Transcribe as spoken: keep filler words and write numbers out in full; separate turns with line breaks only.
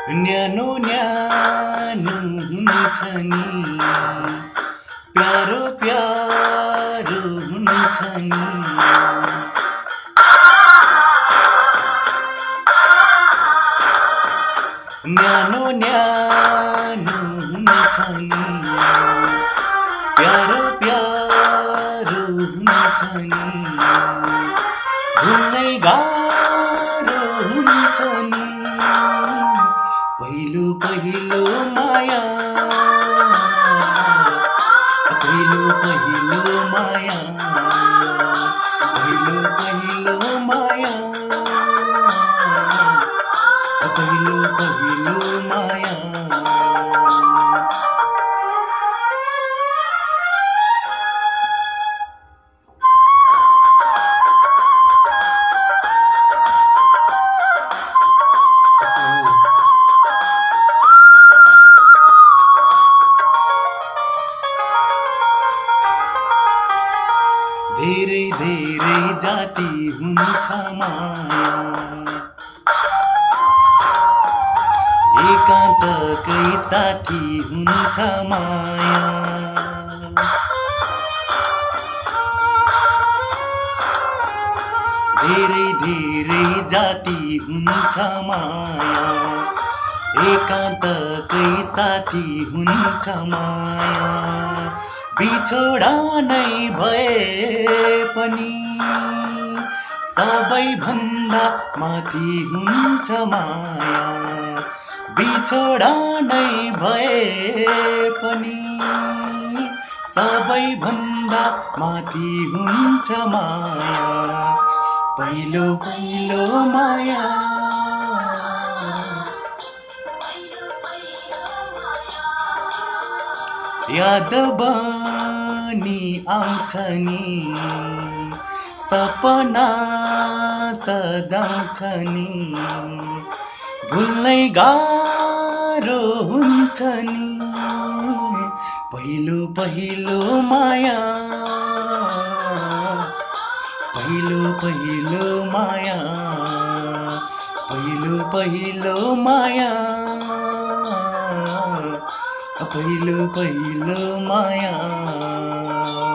न्यानो न्यानो हुन्छ नि प्यारो प्यारो हुन्छ नि न्यानो न्यानो हुन्छ नि प्यारो प्यारो हुन्छ नि भुल्नै गाह्रो हुन्छ नि पहिलो पहिलो माया पहिलो पहिलो माया पहिलो पहिलो माया पहिलो पहिलो माया धेरै धेरै जाति हुन्छ माया एकान्तकै साथी हुन्छ माया धेरै धेरै जाति हुन्छ माया एकान्तकै साथी हुन्छ माया बिछोडा नै भए पनि सबैभन्दा माथि हुन्छ माया बिछोडा नै भए पनि सबैभन्दा माथि हुन्छ माया पहिलो पहिलो माया याद बनी आउँछ नि सपना सजाउँछ नि भुल्नै गाह्रो हुन्छ नि पहिलो पहिलो माया पहिलो पहिलो माया पहिलो पहिलो माया पहिलो पहिलो माया